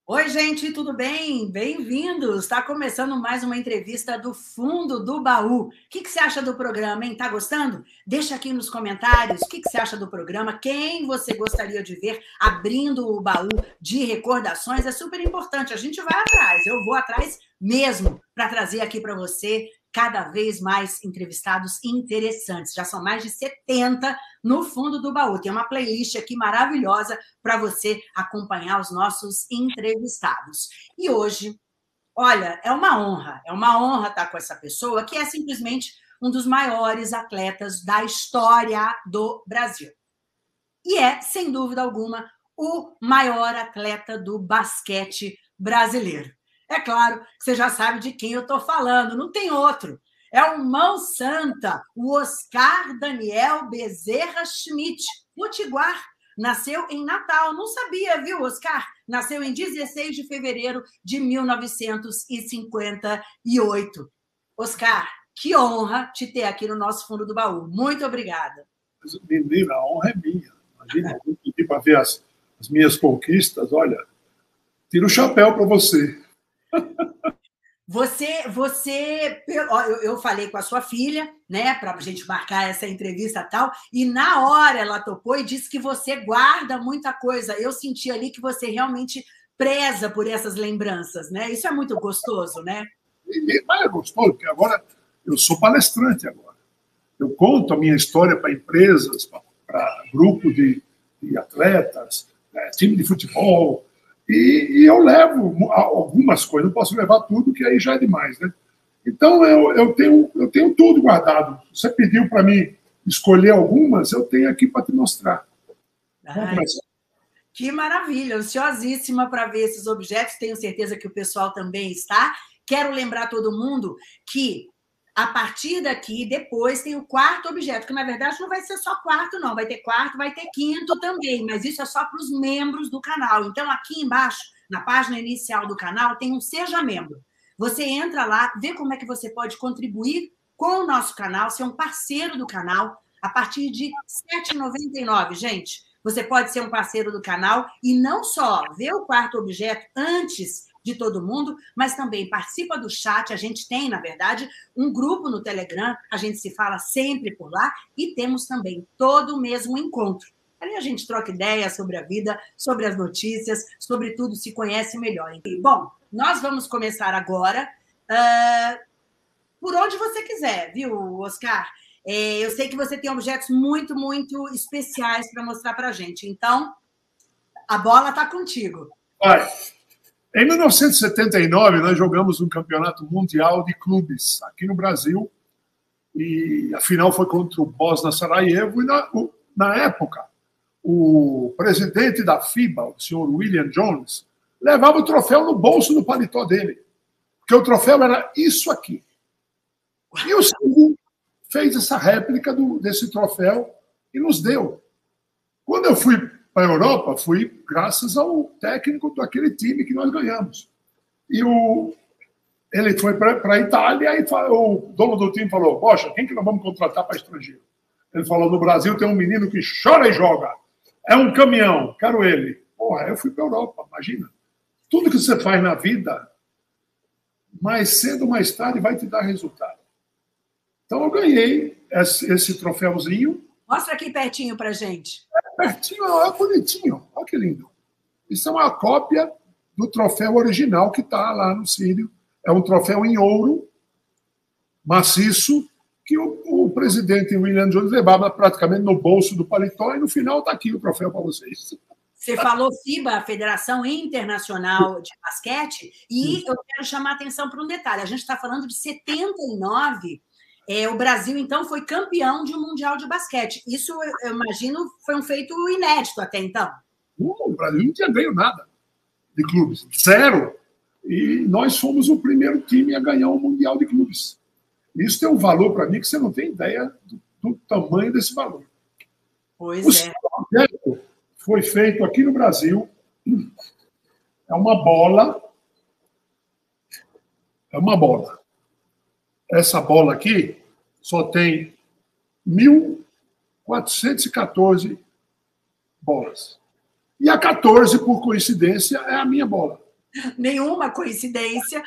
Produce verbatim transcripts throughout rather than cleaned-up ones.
Oi, gente, tudo bem? Bem-vindos! Está começando mais uma entrevista do Fundo do Baú. O que, que você acha do programa, hein? Tá gostando? Deixa aqui nos comentários o que, que você acha do programa, quem você gostaria de ver abrindo o baú de recordações. É super importante, a gente vai atrás, eu vou atrás mesmo para trazer aqui para você cada vez mais entrevistados interessantes. Já são mais de setenta no Fundo do Baú. Tem uma playlist aqui maravilhosa para você acompanhar os nossos entrevistados. E hoje, olha, é uma honra, é uma honra estar com essa pessoa que é simplesmente um dos maiores atletas da história do Brasil. E é, sem dúvida alguma, o maior atleta do basquete brasileiro. É claro que você já sabe de quem eu estou falando, não tem outro. É o mão santa, o Oscar Daniel Bezerra Schmidt, potiguar. Nasceu em Natal, não sabia, viu, Oscar? Nasceu em dezesseis de fevereiro de mil novecentos e cinquenta e oito. Oscar, que honra te ter aqui no nosso Fundo do Baú. Muito obrigada. Menina, a honra é minha. Imagina, eu pedi para ver as, as minhas conquistas. Olha, tiro o chapéu para você. Você, você, eu, eu falei com a sua filha, né, para a gente marcar essa entrevista e tal, e na hora ela topou e disse que você guarda muita coisa. Eu senti ali que você realmente preza por essas lembranças, né? Isso é muito gostoso, né? E, mas é gostoso, porque agora eu sou palestrante agora. Eu conto a minha história para empresas, para grupo de, de atletas, né, time de futebol. E, e eu levo algumas coisas, não posso levar tudo, que aí já é demais, né? Então, eu, eu, tenho, eu tenho tudo guardado. Você pediu para mim escolher algumas, eu tenho aqui para te mostrar. Vamos começar. Que maravilha, ansiosíssima para ver esses objetos, tenho certeza que o pessoal também está. Quero lembrar todo mundo que a partir daqui, depois, tem o quarto objeto, que, na verdade, não vai ser só quarto, não. Vai ter quarto, vai ter quinto também, mas isso é só para os membros do canal. Então, aqui embaixo, na página inicial do canal, tem um Seja Membro. Você entra lá, vê como é que você pode contribuir com o nosso canal, ser um parceiro do canal, a partir de sete reais e noventa e nove centavos, gente. Você pode ser um parceiro do canal e não só ver o quarto objeto antes de todo mundo, mas também participa do chat. A gente tem, na verdade, um grupo no Telegram, a gente se fala sempre por lá, e temos também todo mês um encontro. Ali a gente troca ideias sobre a vida, sobre as notícias, sobre tudo, se conhece melhor. Bom, nós vamos começar agora uh, por onde você quiser, viu, Oscar? É, eu sei que você tem objetos muito, muito especiais para mostrar para a gente. Então, a bola está contigo. Vai. Em mil novecentos e setenta e nove, nós jogamos um campeonato mundial de clubes aqui no Brasil, e a final foi contra o Bosna Sarajevo, e na, na época, o presidente da FIBA, o senhor William Jones, levava o troféu no bolso do paletó dele, porque o troféu era isso aqui. E o Silvio fez essa réplica do, desse troféu e nos deu. Quando eu fui para a Europa, fui graças ao técnico daquele time que nós ganhamos. E o, ele foi para a Itália e o dono do time falou: poxa, quem que nós vamos contratar para estrangeiro? Ele falou: no Brasil tem um menino que chora e joga. É um caminhão, quero ele. Porra, eu fui para a Europa, imagina. Tudo que você faz na vida, mais cedo ou mais tarde, vai te dar resultado. Então eu ganhei esse, esse troféuzinho. Mostra aqui pertinho para gente. É pertinho, é bonitinho. Olha que lindo. Isso é uma cópia do troféu original que está lá no Sírio. É um troféu em ouro, maciço, que o, o presidente William Jones levava praticamente no bolso do paletó, e no final está aqui o troféu para vocês. Você falou FIBA, Federação Internacional de Basquete, e eu quero chamar a atenção para um detalhe. A gente está falando de setenta e nove. É, o Brasil, então, foi campeão de um Mundial de Basquete. Isso, eu imagino, foi um feito inédito até então. O Brasil não tinha ganho nada de clubes. Zero. E nós fomos o primeiro time a ganhar um Mundial de clubes. Isso tem um valor para mim que você não tem ideia do, do tamanho desse valor. Pois o é. O projeto foi feito aqui no Brasil. É uma bola. É uma bola. Essa bola aqui só tem mil quatrocentos e quatorze bolas. E a quatorze, por coincidência, é a minha bola. Nenhuma coincidência.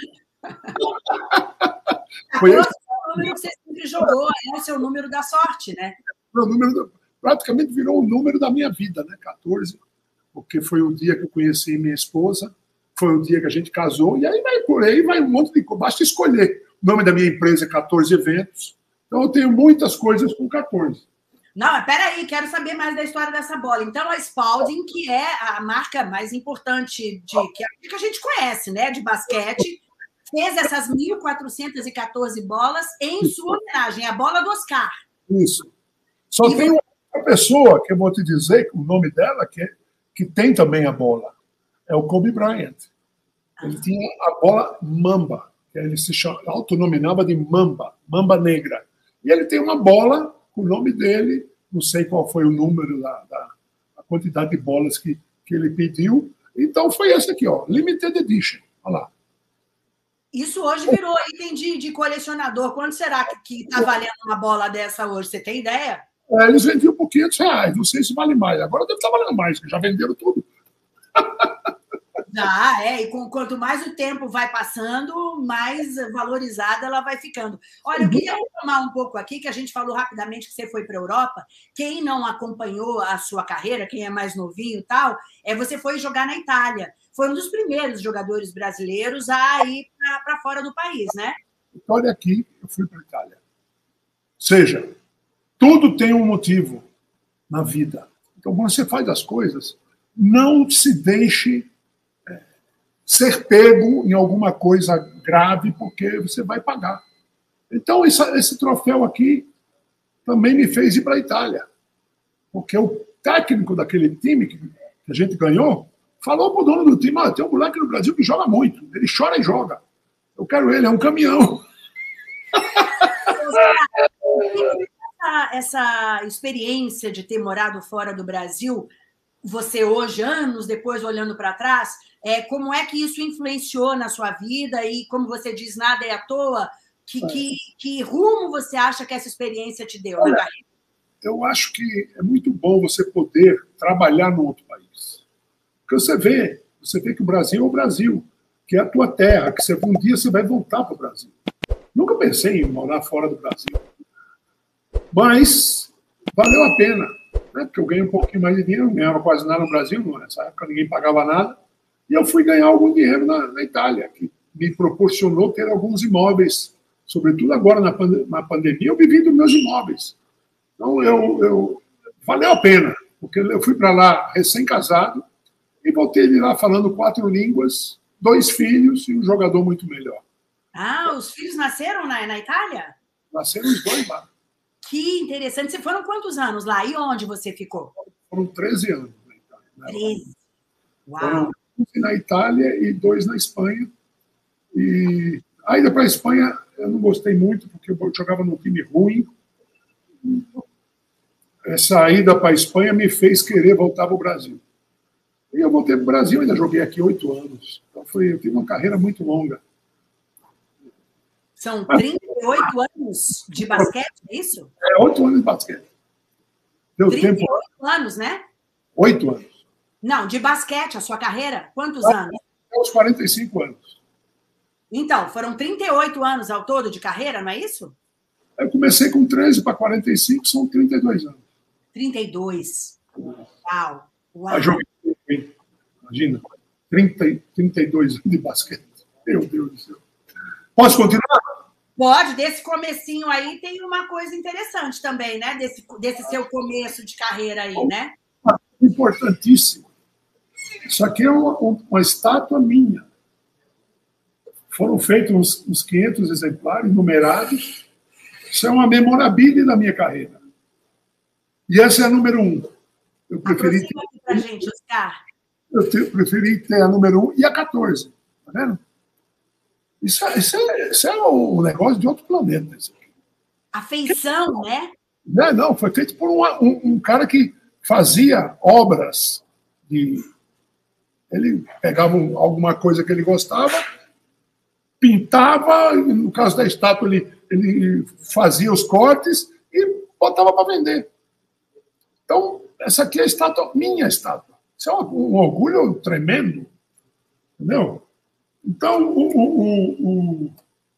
Foi esse é o número que você sempre jogou, é o seu número da sorte, né? O número do, praticamente virou o número da minha vida, né? quatorze, porque foi o dia que eu conheci minha esposa, foi o dia que a gente casou, e aí vai por aí, vai um monte de coisa. Basta escolher. O nome da minha empresa é quatorze Eventos, então eu tenho muitas coisas com quatorze. Não, mas peraí, quero saber mais da história dessa bola. Então, a Spalding, que é a marca mais importante de, que, a, que a gente conhece, né, de basquete, fez essas mil quatrocentas e quatorze bolas em sua homenagem, a bola do Oscar. Isso. Só E tem uma pessoa que eu vou te dizer, o nome dela, que, é, que tem também a bola. É o Kobe Bryant. Ele tinha a bola Mamba, que ele se autonominava de Mamba, Mamba Negra. E ele tem uma bola com o nome dele, não sei qual foi o número, da, da a quantidade de bolas que, que ele pediu. Então foi esse aqui, ó, Limited Edition. Olha lá. Isso hoje virou item de, de colecionador. Quanto será que está valendo uma bola dessa hoje? Você tem ideia? É, eles vendiam por quinhentos reais, não sei se vale mais. Agora deve estar valendo mais, já venderam tudo. Já, é. E com, quanto mais o tempo vai passando, mais valorizada ela vai ficando. Olha, eu queria retomar um pouco aqui, que a gente falou rapidamente que você foi para a Europa. Quem não acompanhou a sua carreira, quem é mais novinho e tal, é, você foi jogar na Itália. Foi um dos primeiros jogadores brasileiros a ir para fora do país, né? Olha aqui, eu fui para a Itália. Ou seja, tudo tem um motivo na vida. Então, quando você faz as coisas, não se deixe é, ser pego em alguma coisa grave, porque você vai pagar. Então, esse, esse troféu aqui também me fez ir para a Itália. Porque o técnico daquele time que a gente ganhou falou para o dono do time, ah, tem um moleque no Brasil que joga muito. Ele chora e joga. Eu quero ele, é um caminhão. Essa, essa experiência de ter morado fora do Brasil, você hoje, anos depois, olhando para trás, é, como é que isso influenciou na sua vida? E, como você diz, nada é à toa. Que, que, que rumo você acha que essa experiência te deu? Olha, eu acho que é muito bom você poder trabalhar no outro país. Porque você vê, você vê que o Brasil é o Brasil, que é a tua terra, que você, um dia você vai voltar para o Brasil. Nunca pensei em morar fora do Brasil. Mas valeu a pena, né? Porque eu ganhei um pouquinho mais de dinheiro, não ganhava quase nada no Brasil, nessa época ninguém pagava nada, e eu fui ganhar algum dinheiro na, na Itália, que me proporcionou ter alguns imóveis, sobretudo agora na, pande na pandemia, eu vivi dos meus imóveis. Então, eu, eu valeu a pena, porque eu fui para lá recém-casado e voltei de lá falando quatro línguas, dois filhos e um jogador muito melhor. Ah, os filhos nasceram na, na Itália? Nasceram os dois lá. Que interessante. Você foram quantos anos lá? E onde você ficou? Foram treze anos na Itália. Né? treze. Uau. Foram onze na Itália e dois na Espanha. E a ida para a Espanha eu não gostei muito, porque eu jogava num time ruim. Essa ida para a Espanha me fez querer voltar para o Brasil. E eu voltei para o Brasil, ainda joguei aqui oito anos. Então foi, eu tive uma carreira muito longa. São trinta e oito anos de basquete, é isso? É, oito anos de basquete. Deu trinta e oito tempo. anos, né? Oito anos. Não, de basquete, a sua carreira, quantos ah, anos? Aos quarenta e cinco anos. Então, foram trinta e oito anos ao todo de carreira, não é isso? Eu comecei com treze para quarenta e cinco, são trinta e dois anos. trinta e dois. Uau. Uau. Eu joguei, imagina, trinta, trinta e dois anos de basquete. Meu Deus do céu. Posso continuar? Pode, desse comecinho aí tem uma coisa interessante também, né? Desse, desse seu começo de carreira aí, né? Importantíssimo. Isso aqui é uma, uma estátua minha. Foram feitos uns, uns quinhentos exemplares numerados. Isso é uma memorabilia da minha carreira. E essa é a número um. Eu preferi ter, aqui pra gente, Oscar. Eu te, preferi ter a número um e a quatorze. Tá vendo? Isso, isso, é, isso é um negócio de outro planeta. Isso aqui. A feição, né? Não, não, foi feito por um, um, um cara que fazia obras. De, ele pegava um, alguma coisa que ele gostava, pintava, no caso da estátua, ele, ele fazia os cortes e botava para vender. Então, essa aqui é a estátua, minha estátua. Isso é um, um orgulho tremendo. Entendeu? Então, o, o, o...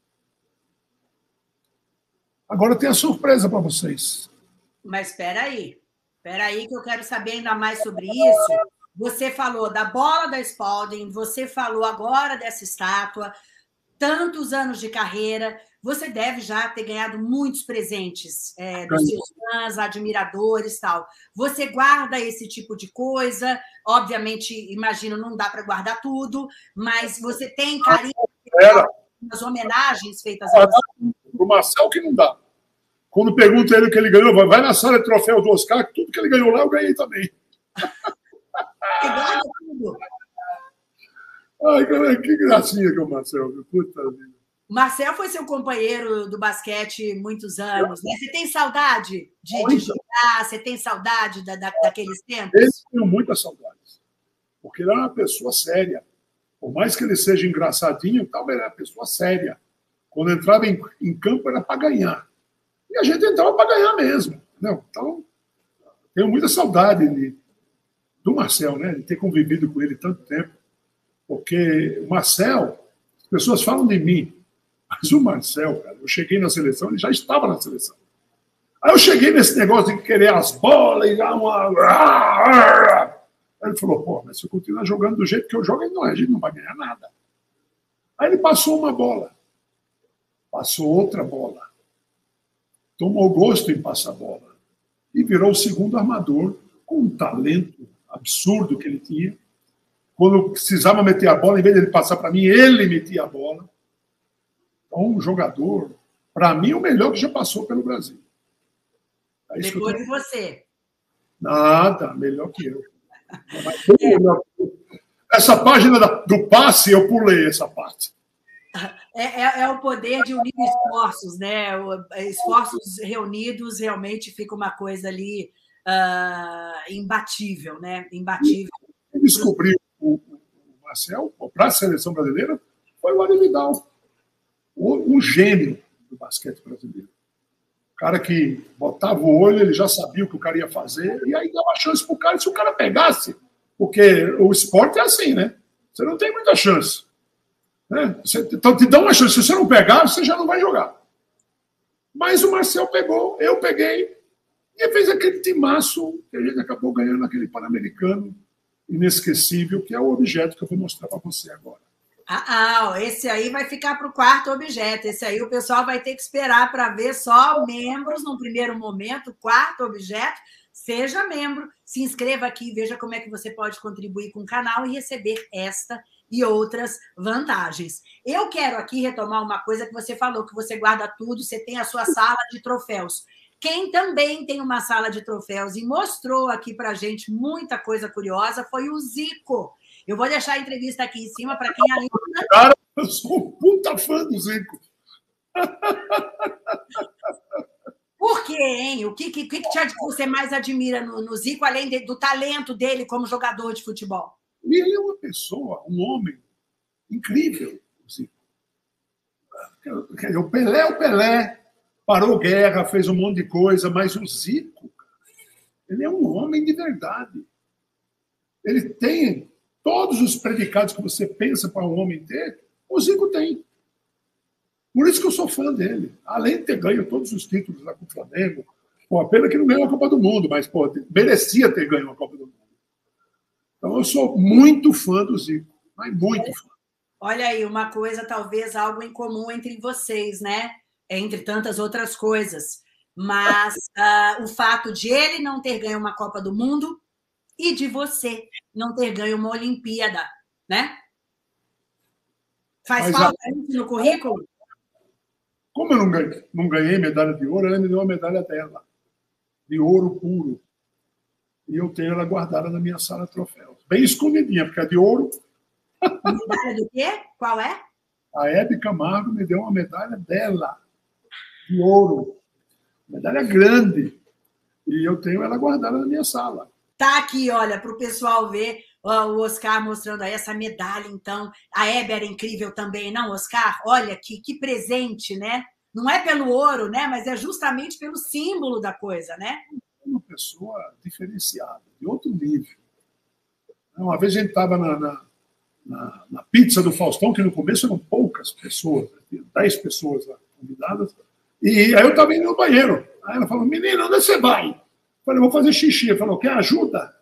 agora tem a surpresa para vocês. Mas espera aí. Espera aí que eu quero saber ainda mais sobre isso. Você falou da bola da Spalding, você falou agora dessa estátua, tantos anos de carreira, você deve já ter ganhado muitos presentes é, dos seus fãs, admiradores e tal. Você guarda esse tipo de coisa? Obviamente, imagino, não dá para guardar tudo, mas você tem carinho nas homenagens feitas a você? O Marcel que não dá. Quando pergunta ele o que ele ganhou, vai na sala de troféu do Oscar, que tudo que ele ganhou lá eu ganhei também. Você guarda tudo? Ai, que gracinha que é o Marcel. Puta vida. Marcel foi seu companheiro do basquete muitos anos, né? Você tem saudade de, de jogar? Você tem saudade da, da, daqueles tempos? Ele tem muitas saudades, porque ele era uma pessoa séria. Por mais que ele seja engraçadinho, tal, ele era uma pessoa séria. Quando entrava em, em campo era para ganhar. E a gente entrava para ganhar mesmo. Entendeu? Então, tenho muita saudade de, do Marcel, né? De ter convivido com ele tanto tempo. Porque o Marcel, as pessoas falam de mim, mas o Marcel, cara, eu cheguei na seleção, ele já estava na seleção. Aí eu cheguei nesse negócio de querer as bolas e dar uma... Aí ele falou, pô, mas se eu continuar jogando do jeito que eu jogo, não, a gente não vai ganhar nada. Aí ele passou uma bola, passou outra bola, tomou gosto em passar bola e virou o segundo armador com um talento absurdo que ele tinha. Quando eu precisava meter a bola, em vez de ele passar para mim, ele metia a bola. Então, um jogador, para mim, o melhor que já passou pelo Brasil. É Depois de você. Nada, melhor que eu. Essa página do passe, eu pulei essa parte. É, é, é o poder de unir esforços, né? Esforços reunidos, realmente fica uma coisa ali uh, imbatível, né? Imbatível. Quem descobriu o, o Marcel para a seleção brasileira foi o Ari Vidal, um gênio do basquete brasileiro. O cara que botava o olho, ele já sabia o que o cara ia fazer, e aí dava chance para o cara, se o cara pegasse, porque o esporte é assim, né? Você não tem muita chance. Né? Você, então, te dá uma chance. Se você não pegar, você já não vai jogar. Mas o Marcel pegou, eu peguei, e fez aquele timaço que a gente acabou ganhando aquele Pan-Americano inesquecível, que é o objeto que eu vou mostrar para você agora. Ah, ah, esse aí vai ficar para o quarto objeto. Esse aí o pessoal vai ter que esperar para ver só membros no primeiro momento. Quarto objeto, seja membro, se inscreva aqui, veja como é que você pode contribuir com o canal e receber esta e outras vantagens. Eu quero aqui retomar uma coisa que você falou, que você guarda tudo, você tem a sua sala de troféus. Quem também tem uma sala de troféus e mostrou aqui para a gente muita coisa curiosa foi o Zico. Eu vou deixar a entrevista aqui em cima para quem ainda... Cara, eu sou um puta fã do Zico. Por quê, hein? O que, que, que você mais admira no, no Zico, além de, do talento dele como jogador de futebol? Ele é uma pessoa, um homem incrível, o Zico. O Pelé é o Pelé, parou guerra, fez um monte de coisa, mas o Zico, ele é um homem de verdade. Ele tem todos os predicados que você pensa para um homem ter, o Zico tem. Por isso que eu sou fã dele. Além de ter ganho todos os títulos lá com o Flamengo, pô, a pena que não ganhou a Copa do Mundo, mas pô, merecia ter ganho a Copa do Mundo. Então eu sou muito fã do Zico, mas muito fã. Olha aí, uma coisa, talvez algo em comum entre vocês, né? Entre tantas outras coisas. Mas uh, o fato de ele não ter ganho uma Copa do Mundo e de você não ter ganho uma Olimpíada, né? Faz Mas, falta a... isso no currículo? Como eu não ganhei, não ganhei medalha de ouro, ela me deu uma medalha dela, de ouro puro. E eu tenho ela guardada na minha sala de troféus. Bem escondidinha, porque é de ouro. Medalha do quê? Qual é? A Hebe Camargo me deu uma medalha dela, de ouro. Medalha grande. E eu tenho ela guardada na minha sala. Tá aqui, olha, para o pessoal ver ó, o Oscar mostrando aí essa medalha, então. A Hebe era incrível também, não, Oscar? Olha que, que presente, né? Não é pelo ouro, né? Mas é justamente pelo símbolo da coisa, né? Uma pessoa diferenciada, de outro nível. Uma vez a gente estava na, na, na, na pizza do Faustão, que no começo eram poucas pessoas, né? dez pessoas lá convidadas, e aí eu estava indo no banheiro. Aí ela falou, menina, onde você vai? Eu falei, vou fazer xixi. Ela falou, quer ajuda?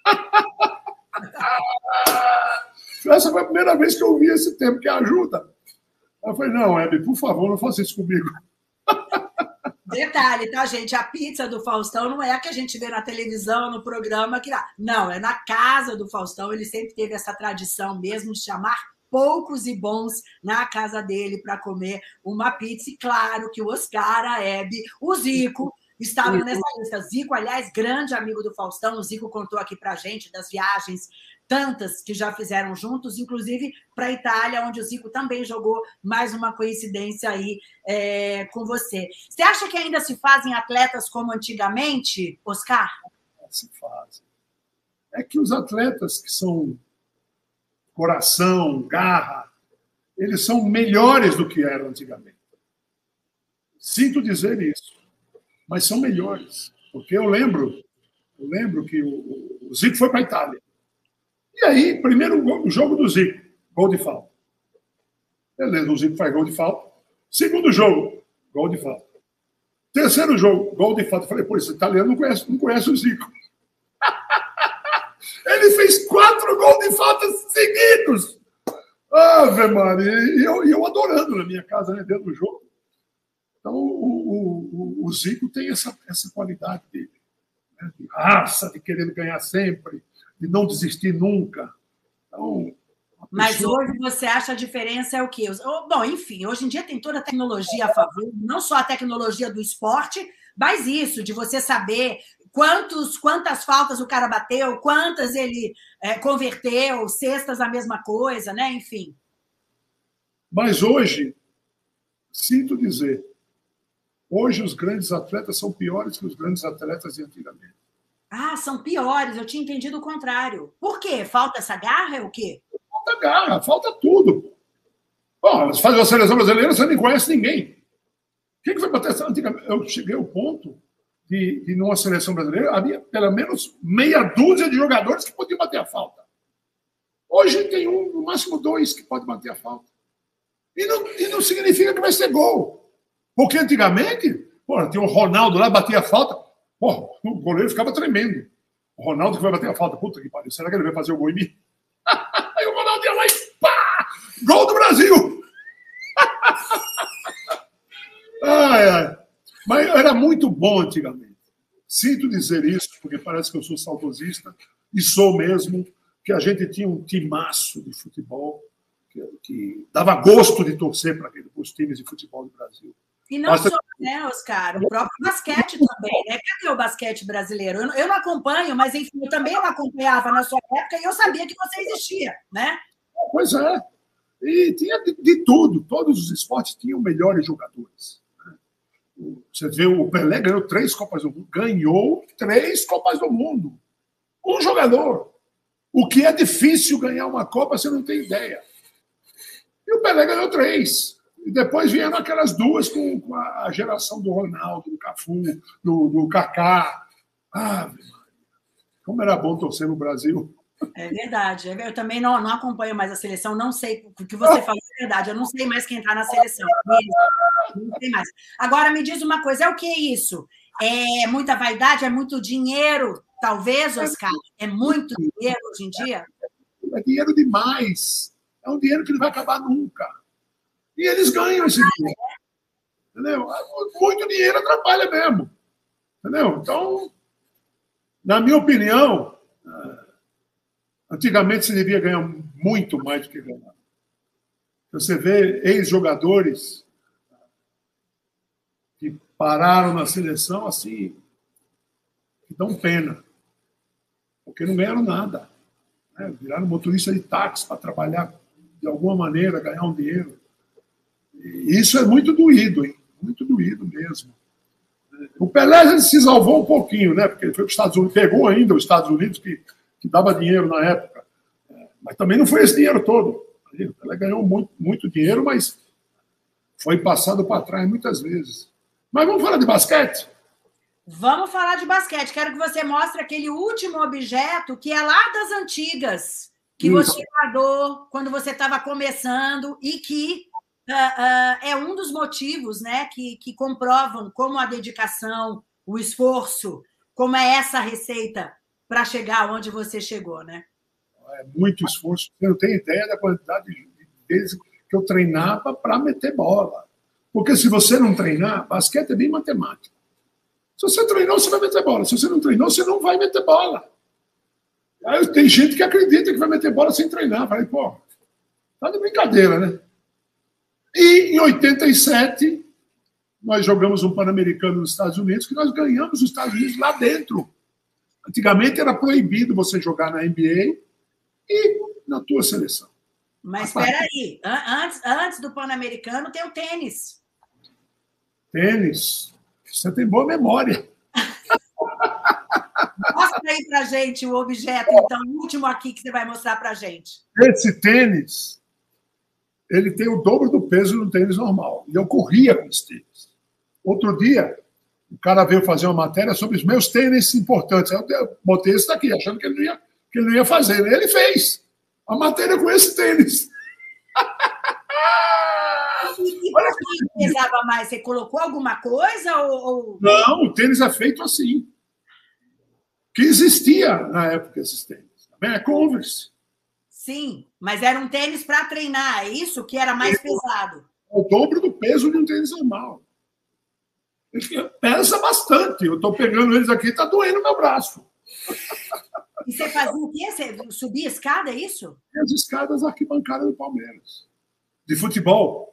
Essa foi a primeira vez que eu ouvi esse termo, que ajuda. Eu falei, não, Hebe, por favor, não faça isso comigo. Detalhe, tá, gente? A pizza do Faustão não é a que a gente vê na televisão, no programa. Que não, é na casa do Faustão. Ele sempre teve essa tradição mesmo de chamar poucos e bons na casa dele para comer uma pizza. E claro que o Oscar, a Hebe, o Zico estavam nessa lista. Zico, aliás, grande amigo do Faustão. O Zico contou aqui para a gente das viagens tantas que já fizeram juntos, inclusive para a Itália, onde o Zico também jogou. Mais uma coincidência aí é, com você. Você acha que ainda se fazem atletas como antigamente, Oscar? Se fazem. É que os atletas que são coração, garra, eles são melhores do que eram antigamente. Sinto dizer isso, mas são melhores. Porque eu lembro, eu lembro que o, o Zico foi para a Itália. E aí, primeiro gol, jogo do Zico, gol de falta. Beleza, o Zico faz gol de falta. Segundo jogo, gol de falta. Terceiro jogo, gol de falta. Eu falei, pô, esse italiano não conhece, não conhece o Zico. Ele fez quatro gols de falta seguidos. Ave Maria. E eu, eu adorando na minha casa, né, dentro do jogo. Então, o, o, o Zico tem essa, essa qualidade dele, né, de raça, de querer ganhar sempre, de não desistir nunca. Então, mas pessoa... hoje você acha a diferença é o quê? Bom, enfim, hoje em dia tem toda a tecnologia a favor, não só a tecnologia do esporte, mas isso, de você saber quantos, quantas faltas o cara bateu, quantas ele é, converteu, cestas a mesma coisa, né? Enfim. Mas hoje, sinto dizer, hoje os grandes atletas são piores que os grandes atletas de antigamente. Ah, são piores, eu tinha entendido o contrário. Por quê? Falta essa garra, é o quê? Falta garra, falta tudo. Bom, você faz a seleção brasileira, você nem conhece ninguém. Quem que foi bater essa antigamente? Eu cheguei ao ponto de, de, numa seleção brasileira, havia pelo menos meia dúzia de jogadores que podiam bater a falta. Hoje tem um, no máximo dois, que podem bater a falta. E não, e não significa que vai ser gol. Porque antigamente, porra, tinha o Ronaldo lá, batia a falta, porra, o goleiro ficava tremendo. O Ronaldo que vai bater a falta, puta que pariu, será que ele vai fazer o gol em mim? Aí o Ronaldo ia lá e pá! Gol do Brasil! Ai, ai. Mas era muito bom antigamente. Sinto dizer isso, porque parece que eu sou saudosista, e sou mesmo, que a gente tinha um timaço de futebol que, que dava gosto de torcer para os times de futebol do Brasil. E não Mas, só, né, Oscar? O próprio basquete também, né? Cadê o basquete brasileiro? Eu, eu não acompanho, mas enfim, eu também não acompanhava na sua época e eu sabia que você existia, né? Pois é. E tinha de, de tudo. Todos os esportes tinham melhores jogadores. Você vê, o Pelé ganhou três Copas do Mundo. Ganhou três Copas do Mundo. Um jogador. O que é difícil ganhar uma Copa, você não tem ideia. E o Pelé ganhou três. E depois vieram aquelas duas com, com a geração do Ronaldo, do Cafu, do, do Kaká. Ah, como era bom torcer no Brasil. É verdade. Eu também não, não acompanho mais a seleção, não sei o que você falou, é verdade. Eu não sei mais quem está na seleção. Não sei mais. Agora, me diz uma coisa, é o que é isso? É muita vaidade? É muito dinheiro? Talvez, Oscar? É muito dinheiro hoje em dia? É dinheiro demais. É um dinheiro que não vai acabar nunca. E eles ganham esse dinheiro. Entendeu? Muito dinheiro atrapalha mesmo. Entendeu? Então, na minha opinião, antigamente se devia ganhar muito mais do que ganhar. Você vê ex-jogadores que pararam na seleção assim, que dão pena, porque não ganharam nada. Né? Viraram motorista de táxi para trabalhar de alguma maneira, ganhar um dinheiro. E isso é muito doído, hein? Muito doído mesmo. O Pelé se salvou um pouquinho, né? Porque ele foi para os Estados Unidos, pegou ainda os Estados Unidos, que, que dava dinheiro na época. Mas também não foi esse dinheiro todo. O Pelé ganhou muito, muito dinheiro, mas foi passado para trás muitas vezes. Mas vamos falar de basquete? Vamos falar de basquete. Quero que você mostre aquele último objeto que é lá das antigas. que você guardou quando você estava começando e que uh, uh, é um dos motivos, né, que, que comprovam como a dedicação, o esforço, como é essa receita para chegar onde você chegou, né? É muito esforço. Você não tem ideia da quantidade de vezes que eu treinava para meter bola. Porque se você não treinar, basquete é bem matemático. Se você treinou, você vai meter bola. Se você não treinou, você não vai meter bola. Aí tem gente que acredita que vai meter bola sem treinar. Falei, pô, tá de brincadeira, né? E em oitenta e sete, nós jogamos um Pan-Americano nos Estados Unidos, que nós ganhamos os Estados Unidos lá dentro. Antigamente era proibido você jogar na N B A e na tua seleção. Mas espera aí, antes, antes do Pan-Americano tem o tênis. Tênis? Você tem boa memória. Mostra aí pra gente o objeto, então, o último aqui que você vai mostrar pra gente. Esse tênis, ele tem o dobro do peso do tênis normal. E eu corria com esse tênis. Outro dia, o cara veio fazer uma matéria sobre os meus tênis importantes. Eu botei esse daqui, achando que ele não ia, que ele não ia fazer. Ele fez a matéria com esse tênis. E por que pesava mais? Você colocou alguma coisa? Ou... Não, o tênis é feito assim. Que existia na época esses tênis. É Converse. Sim, mas era um tênis para treinar, é isso que era mais pesado? O dobro do peso de um tênis normal. Ele pesa bastante. Eu estou pegando eles aqui, está doendo meu braço. E você fazia o quê? Você subia escada, é isso? As escadas da arquibancada do Palmeiras. De futebol.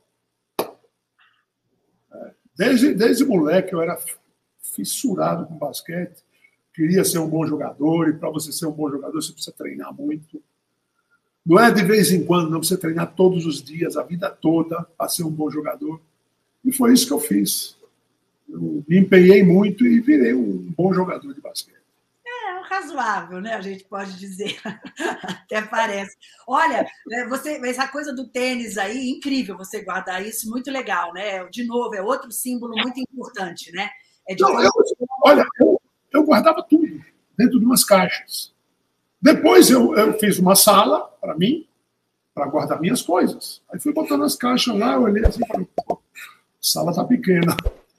Desde, desde moleque eu era fissurado com basquete. Queria ser um bom jogador. E para você ser um bom jogador, você precisa treinar muito. Não é de vez em quando, não precisa treinar todos os dias, a vida toda, para ser um bom jogador. E foi isso que eu fiz. Eu me empenhei muito e virei um bom jogador de basquete. É, razoável, né? A gente pode dizer. Até parece. Olha, você, essa coisa do tênis aí, incrível você guardar isso, muito legal, né? De novo, é outro símbolo muito importante, né? É de Não, eu, olha, eu, eu guardava tudo dentro de umas caixas. Depois eu, eu fiz uma sala para mim, para guardar minhas coisas. Aí fui botando as caixas lá, eu olhei assim e falei, pô, a sala tá pequena.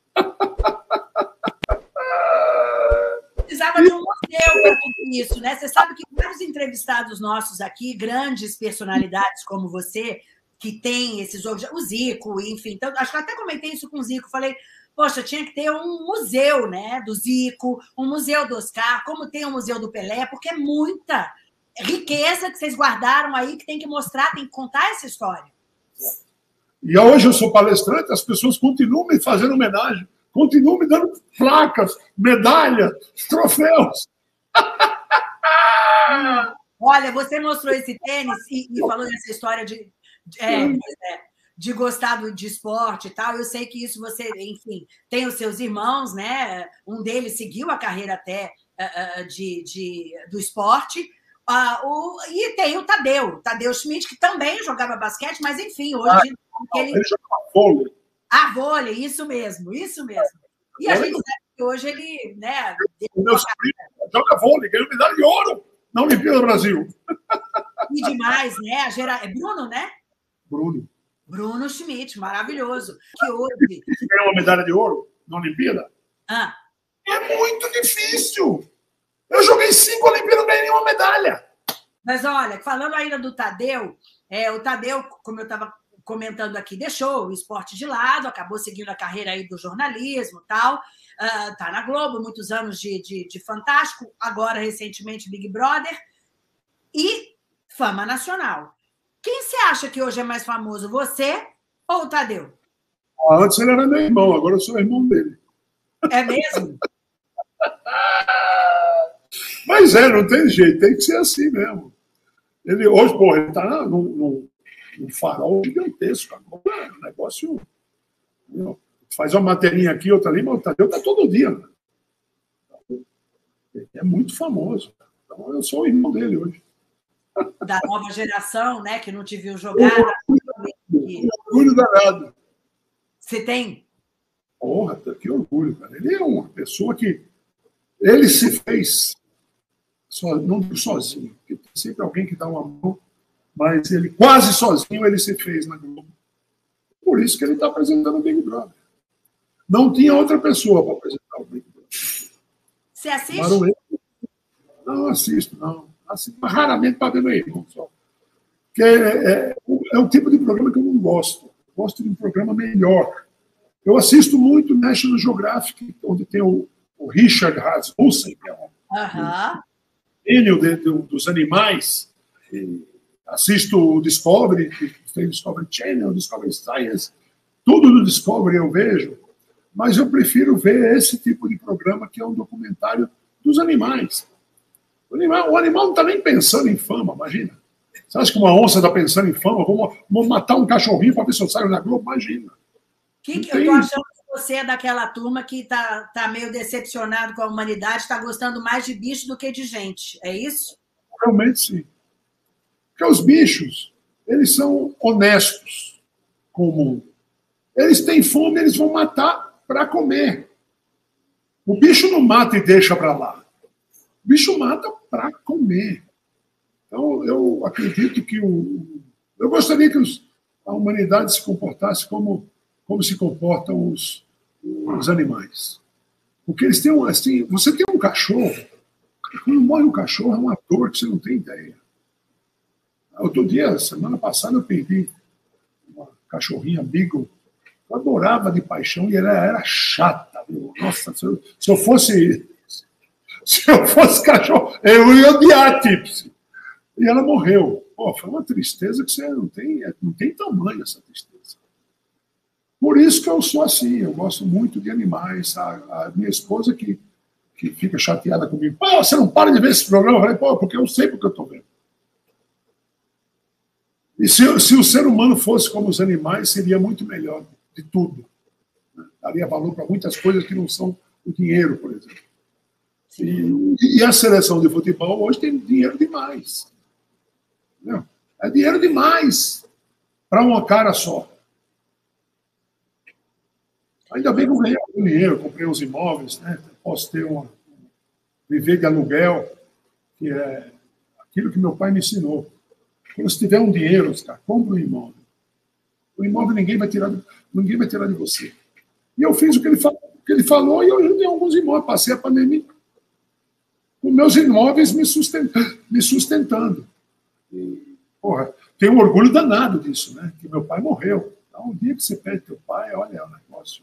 Precisava de um museu para tudo isso, né? Você sabe que vários entrevistados nossos aqui, grandes personalidades como você, que tem esses objetos, o Zico, enfim, então, acho que eu até comentei isso com o Zico, falei, poxa, tinha que ter um museu, né, do Zico, um museu do Oscar, como tem o museu do Pelé, porque é muita riqueza que vocês guardaram aí, que tem que mostrar, tem que contar essa história. E hoje eu sou palestrante, as pessoas continuam me fazendo homenagem, continuam me dando placas, medalhas, troféus. Olha, você mostrou esse tênis e, e falou essa história de, de, é, de gostar do, de esporte e tal. Eu sei que isso você, enfim, tem os seus irmãos, né? Um deles seguiu a carreira até uh, de, de, do esporte. Uh, o, e tem o Tadeu, o Tadeu Schmidt, que também jogava basquete, mas, enfim, hoje... Ah, ele, ele jogava vôlei. Ah, vôlei, isso mesmo, isso mesmo. E a gente sabe que hoje ele... né, o meu sobrinho joga vôlei, ganhou medalha de ouro na Olimpíada do Brasil. E demais, né? A gera... É Bruno, né? Bruno. Bruno Schmidt, maravilhoso. Que hoje... ganhou uma medalha de ouro na Olimpíada? Ah. É muito difícil. Eu joguei cinco Olimpíadas, não ganhei nenhuma medalha. Mas, olha, falando ainda do Tadeu, é, o Tadeu, como eu estava comentando aqui, deixou o esporte de lado, acabou seguindo a carreira aí do jornalismo e tal, uh, tá na Globo, muitos anos de, de, de Fantástico, agora, recentemente, Big Brother, e fama nacional. Quem você acha que hoje é mais famoso, você ou o Tadeu? Ah, antes ele era meu irmão, agora eu sou irmão dele. É mesmo? Mas é, não tem jeito, tem que ser assim mesmo. Ele, hoje, pô, ele está num, num, num farol gigantesco. É um negócio. Não, faz uma materinha aqui, outra ali, mas o Tadeu está todo dia. Né? Ele é muito famoso. Então, eu sou o irmão dele hoje. Da nova geração, né, que não te viu jogar. Que orgulho danado. Você tem? Porra, que orgulho, cara. Ele é uma pessoa que. Ele se fez só, não digo sozinho, porque tem sempre alguém que dá uma mão, mas ele quase sozinho ele se fez na Globo. Por isso que ele está apresentando o Big Brother. Não tinha outra pessoa para apresentar o Big Brother. Você assiste? Não assisto, não. Assisto, mas raramente para ver meu irmão só. Porque é, é, é um tipo de programa que eu não gosto. Eu gosto de um programa melhor. Eu assisto muito National Geographic, onde tem o, o Richard Rasmussen, que é um uh-huh. gênio de, de, dos animais. E assisto o Discovery, que tem Discovery Channel, Discovery Science. Tudo do Discovery eu vejo. Mas eu prefiro ver esse tipo de programa, que é um documentário dos animais. O animal, o animal não está nem pensando em fama, imagina. Você acha que uma onça está pensando em fama? Vamos, vamos matar um cachorrinho para ver se eu saio na Globo? Imagina. Que, que eu estou achando que você é daquela turma que está tá meio decepcionado com a humanidade, está gostando mais de bicho do que de gente, é isso? Realmente sim. Porque os bichos, eles são honestos com o mundo. Eles têm fome, eles vão matar para comer. O bicho não mata e deixa para lá. O bicho mata para comer. Então, eu acredito que o... Eu gostaria que os, a humanidade se comportasse como, como se comportam os, os animais. Porque eles têm um... Assim, você tem um cachorro, quando morre um cachorro, é uma dor que você não tem ideia. Outro dia, semana passada, eu perdi uma cachorrinha Beagle. Eu adorava de paixão e ela era chata. Viu? Nossa, se eu, se eu fosse... Se eu fosse cachorro, eu ia odiar a Tipsy. E ela morreu. Pô, foi uma tristeza que você não tem, não tem tamanho, essa tristeza. Por isso que eu sou assim, eu gosto muito de animais. A, a minha esposa que, que fica chateada comigo. Pô, você não para de ver esse programa? Eu falei, pô, porque eu sei porque eu estou vendo. E se, se o ser humano fosse como os animais, seria muito melhor de tudo. Daria valor para muitas coisas que não são o dinheiro, por exemplo. E, e a seleção de futebol hoje tem dinheiro demais. Entendeu? É dinheiro demais para uma cara só. Ainda bem que eu ganhei algum dinheiro, comprei uns imóveis, né? Posso ter uma. Viver de aluguel, que é aquilo que meu pai me ensinou. Quando você tiver um dinheiro, cara, compra um imóvel. O imóvel ninguém vai tirar de, ninguém vai tirar de você. E eu fiz o que ele falou, o que ele falou e eu tenho alguns imóveis. Passei a pandemia com meus imóveis me sustentando. Me sustentando. E, porra, tenho um orgulho danado disso, né? Que meu pai morreu. Então, um dia que você perde teu pai, olha, é um negócio.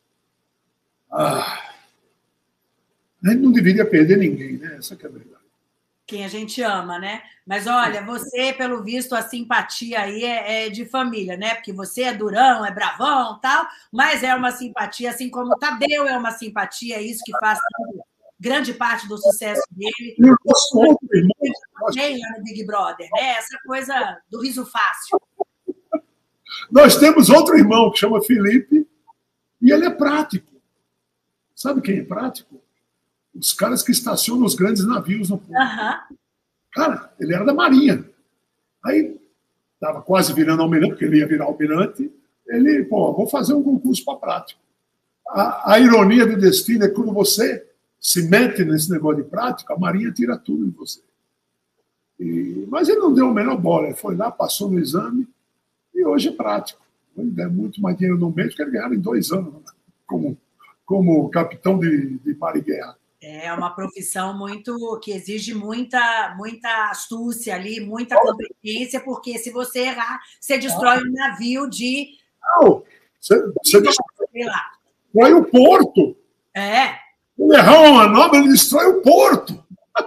Ah, a gente não deveria perder ninguém, né? Essa que é a verdade. Quem a gente ama, né? Mas olha, você, pelo visto, a simpatia aí é, é de família, né? Porque você é durão, é bravão, tal, mas é uma simpatia, assim como o Tadeu é uma simpatia, é isso que faz grande parte do sucesso dele. Eu gosto outro irmão. Tem lá no Big Brother, né? Essa coisa do riso fácil. Nós temos outro irmão que chama Felipe e ele é prático. Sabe quem é prático? Os caras que estacionam os grandes navios no porto. Uhum. Cara, ele era da Marinha. Aí, estava quase virando almirante, porque ele ia virar almirante. Ele, pô, vou fazer um concurso para prático. A, a ironia do destino é que quando você se mete nesse negócio de prática, a Marinha tira tudo de você. E, mas ele não deu a menor bola. Ele foi lá, passou no exame e hoje é prático. Ele ganha muito mais dinheiro no mês que ele ganhava em dois anos, né? como, como capitão de, de mar e guerra. É uma profissão muito que exige muita, muita astúcia ali, muita competência, porque se você errar, você destrói um navio de. Não, você, você destrói o porto. É. Se errar uma manobra, ele destrói o porto.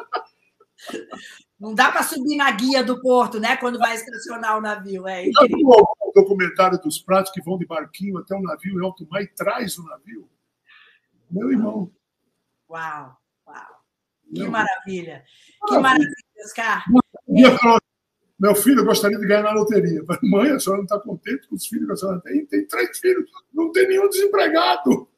Não dá para subir na guia do porto, né? Quando vai estacionar o navio. É Já viu o documentário dos pratos que vão de barquinho até o navio em alto mar e traz o navio? Meu irmão. Uau, uau. Que Meu maravilha. Que maravilha, Oscar. Meu filho, eu gostaria de ganhar na loteria. Mãe, a senhora não está contente com os filhos que a senhora tem? Tem três filhos, não tem nenhum desempregado.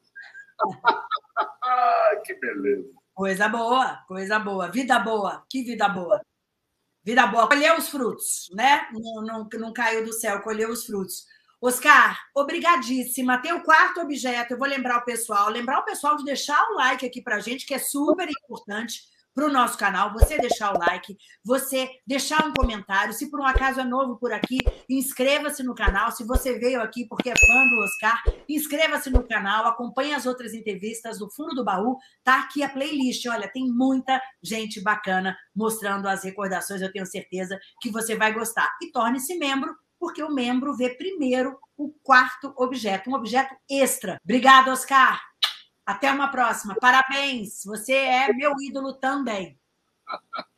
Que beleza. Coisa boa, coisa boa. Vida boa, que vida boa. Vida boa. Colheu os frutos, né? Não, não, não caiu do céu, colheu os frutos. Oscar, obrigadíssima. Tem o quarto objeto, eu vou lembrar o pessoal, lembrar o pessoal de deixar o like aqui para a gente, que é super importante. para o nosso canal, você deixar o like, você deixar um comentário. Se por um acaso é novo por aqui, inscreva-se no canal. Se você veio aqui porque é fã do Oscar, inscreva-se no canal, acompanhe as outras entrevistas do Fundo do Baú. Tá aqui a playlist. Olha, tem muita gente bacana mostrando as recordações. Eu tenho certeza que você vai gostar. E torne-se membro, porque o membro vê primeiro o quarto objeto, um objeto extra. Obrigada, Oscar. Até uma próxima. Parabéns. Você é meu ídolo também.